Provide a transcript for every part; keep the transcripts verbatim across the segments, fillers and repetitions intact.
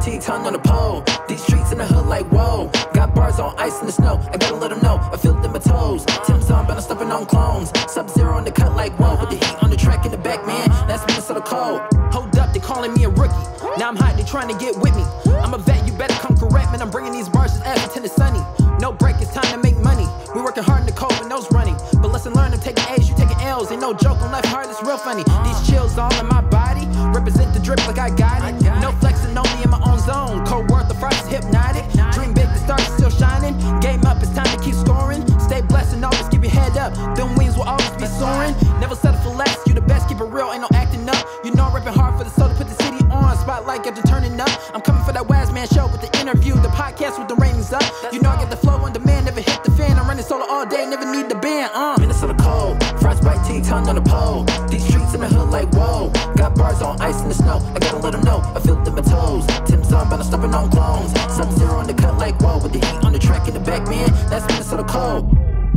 T tongue on the pole. These streets in the hood like whoa. Got bars on ice in the snow. I gotta let them know. I feel it in my toes. Tim's on, but I'm stepping on clones. Sub-Zero on the cut like whoa. With the heat on the track in the back, man. That's Minnesota cold. Hold up, they calling me a rookie. Now I'm hot, they trying to get with me. I'm a vet, you better come correct, man. I'm bringing these bars just Everton to sunny. No break, it's time to make money. We working hard in the cold with nose running. But lesson learned, I'm taking A's, you taking L's. Ain't no joke on left heart, it's real funny. These chills all in my body. Represent the drip like I got it. No flexing, only in my own zone. Cold worth, the fries is hypnotic. Dream big, the stars still shining. Game up, it's time to keep scoring. Stay blessed and always keep your head up. Them wings will always be soaring. Never settle for less, you the best, keep it real, ain't no acting up. You know I'm repping hard for the soul to put the city on. Spotlight after turning up. I'm coming for that Waz Man show with the interview, the podcast with the ratings up. You know I get the flow on demand, never hit the fan. I'm running solo all day, never need the band. Uh. Minnesota cold, frostbite T tongue on the pole. These streets in the hood like whoa. Got bars on ice in the snow. I gotta let them know. I feel it in my toes. Tim's on, but I'm stepping on clones. Sub-Zero on the cut like whoa. With the heat on the track in the back, man. That's Minnesota cold.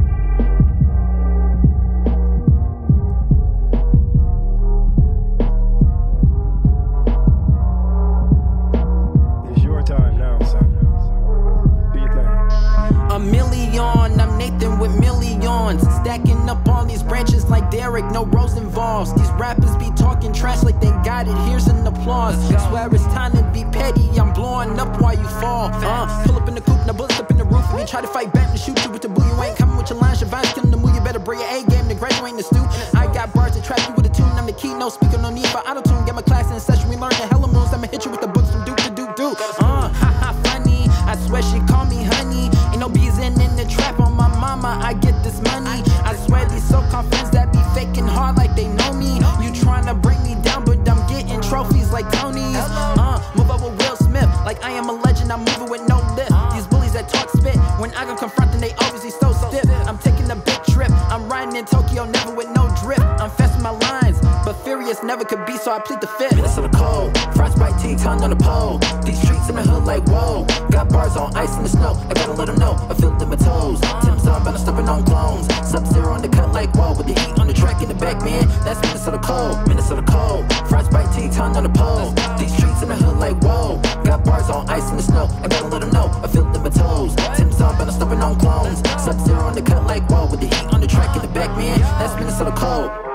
A million, I'm Nathan with millions. Stacking up all these branches like Derek, no roles involved. These rappers be talking trash like they got it, here's an applause. Swear it's time to be petty, I'm blowing up while you fall. Uh, pull up in the coupe, now bullets up in the roof. If you try to fight back and shoot you with the boo, you ain't coming with your lines. Your vines killing the mood, you better bring your A game to graduate in the stew. I got bars that trap you with a tune, I'm the key, no speaker, no need for auto-tune. Get my class in session, we learn the hella moves. I'ma hit you with the books from Duke to Duke Duke. Uh, haha, funny, I swear she call me honey. Ain't no bees in, in the trap on my mama, I get this money. I swear these so-called friends that be faking hard like they know me. You tryna bring me down, but I'm getting trophies like Tony's. Uh, move up with Will Smith, like I am a legend, I'm moving with no lift. These bullies that talk spit, when I go confront them, they obviously so stiff. I'm taking a big trip, I'm riding in Tokyo, never with no drip. I'm fast with my lines, but furious never could be, so I plead the fifth. Minnesota cold, frostbite T tongue on the pole. These streets in the hood like whoa. Got bars on ice in the snow. I gotta let them know. I feel it in my toes. Tim's on, but I'm stepping on clones. Sub-Zero on the cut like whoa. With the heat on the track in the back, man. That's Minnesota cold. Minnesota cold, frostbite T tongue on the pole. These streets in the hood like whoa. Got bars on ice in the snow. I gotta let them know. I feel it in my toes. Tim's on, but I'm stepping on clones. Sub-Zero on the cut like whoa. With the heat on the track in the back, man. That's Minnesota cold.